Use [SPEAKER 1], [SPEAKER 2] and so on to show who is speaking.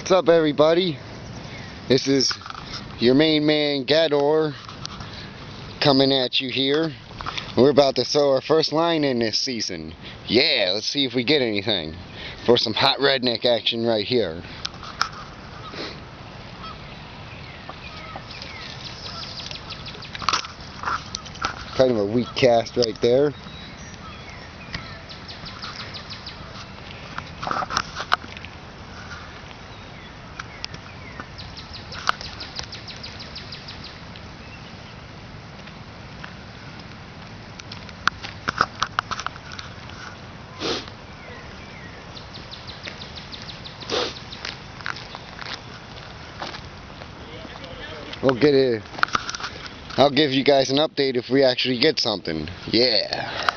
[SPEAKER 1] What's up, everybody? This is your main man Gador coming at you here. We're about to throw our first line in this season. Yeah, let's see if we get anything for some hot redneck action right here. Kind of a weak cast right there. I'll give you guys an update if we actually get something. Yeah.